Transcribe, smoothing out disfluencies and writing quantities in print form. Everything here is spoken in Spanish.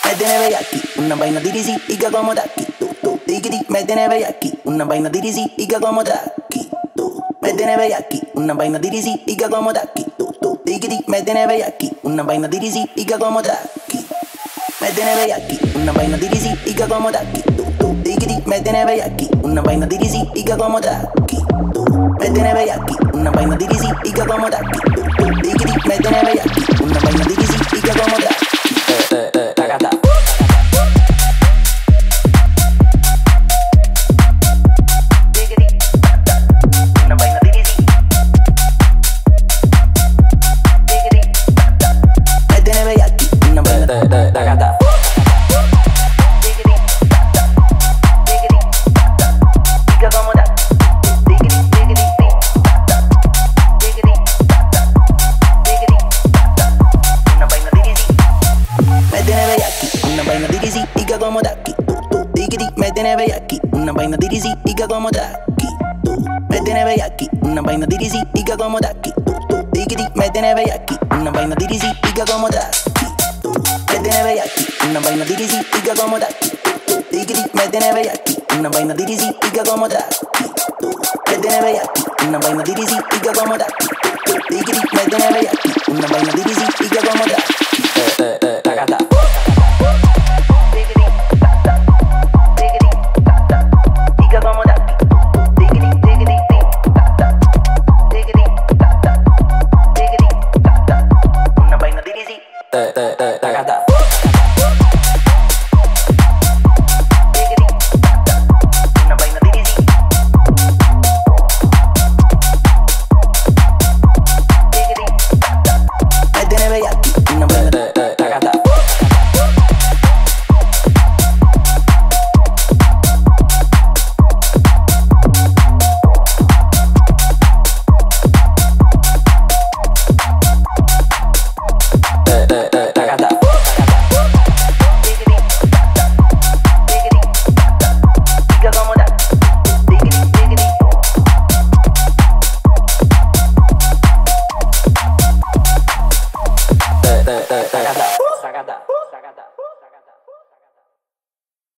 me tiene bellaquí, una vaina dirisi y que como daqui, tú, digiri, me tiene bellaquí, una vaina dirisi y que como daqui, tú, me tiene bellaquí, una vaina dirisi y que como daqui, tú, digiri, me tiene bellaquí, una vaina dirisi y que como daqui, me tiene bellaquí, una vaina dirisi y que como daqui, tú, digiri, me tiene bellaquí, una vaina dirisi y que como daqui, tú, me tiene bellaquí, una vaina dirisi y que como daqui, tú, digiri, me tiene bellaquí, una vaina dirisi y que como daqui. Tagata. Una vaina dirisi. Me tiene bellaquí, una vaina tagata. Como daqui, tú, digiri, me tiene bellaquí, una vaina dirisi y que como daqui, tú, me tiene bellaquí, una vaina dirisi y que como daqui, tú, digiri, me tiene bellaquí, una vaina dirisi y que como daqui, tú, me tiene bellaquí, una vaina dirisi y que como daqui, tú, digiri, me tiene bellaquí, una vaina dirisi y que como daqui, tú, me tiene bellaquí, una vaina dirisi y que como daqui, tú, digiri, me tiene bellaquí, una vaina dirisi y que como daqui, tagata. Tagata.